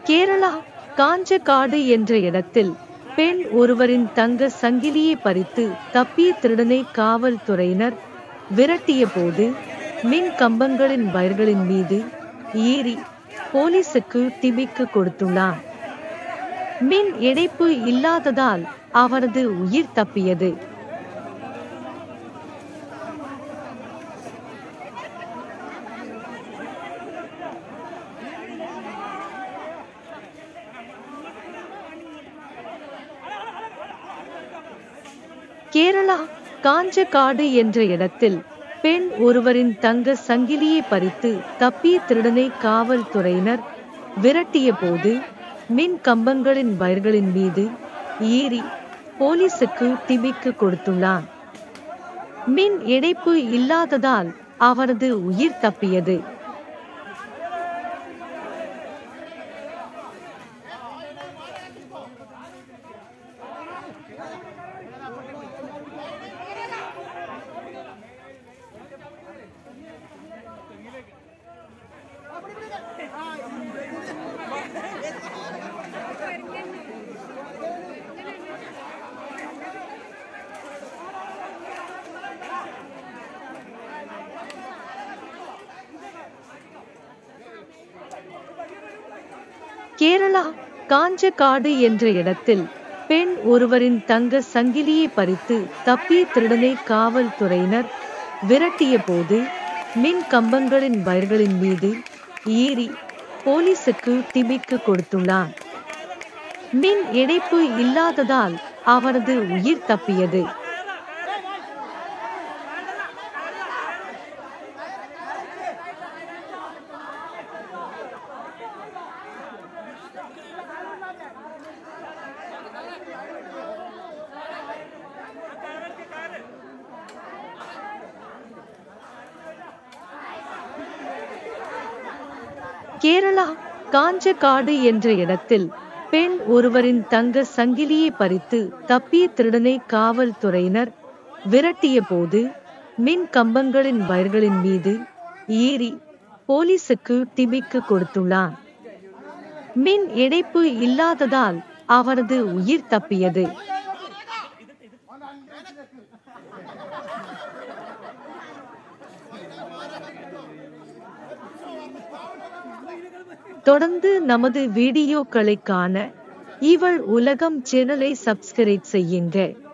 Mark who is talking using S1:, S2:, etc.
S1: கேரளா காஞ்சகாடு என்ற இடத்தில் பெண் ஒருவரின் தங்க சங்கிலியை பறித்து தப்பிய திருடனை காவல்துறையினர் விரட்டிய போது மின் கம்பங்களின் வயர்களின் மீது ஏறி போலீசுக்கு திமிக்கு கொடுத்துள்ளார். மின் இணைப்பு இல்லாததால் அவரது உயிர் தப்பியது. கேரளா காஞ்சகாடு என்ற இடத்தில் பெண் ஒருவரின் தங்க சங்கிலியை பறித்து தப்பிய திருடனை காவல்துறையினர் விரட்டிய போது மின் கம்பங்களின் வயர்களின் மீது ஏறி போலீசுக்கு திமிக்கு கொடுத்துள்ளார். மின் இணைப்பு இல்லாததால் அவரது உயிர் தப்பியது. கேரளா காஞ்சகாடு என்ற இடத்தில் பெண் ஒருவரின் தங்க சங்கிலியை பறித்து தப்பிய திருடனை காவல்துறையினர் விரட்டிய போது மின் கம்பங்களின் வயர்களின் மீது ஏறி போலீசுக்கு திமிக்கு கொடுத்துள்ளார். மின் இணைப்பு இல்லாததால் அவரது உயிர் தப்பியது. கேரளா காஞ்சகாடு என்ற இடத்தில் பெண் ஒருவரின் தங்க சங்கிலியை பறித்து தப்பிய திருடனை காவல்துறையினர் விரட்டிய போது மின் கம்பங்களின் வயர்களின் மீது ஏறி போலீசுக்கு திமிக்கு கொடுத்துள்ளார். மின் இணைப்பு இல்லாததால் அவரது உயிர் தப்பியது. தொடர்ந்து நமது வீடியோக்களை காண இவள் உலகம் சேனலை சப்ஸ்கிரைப் செய்யுங்க.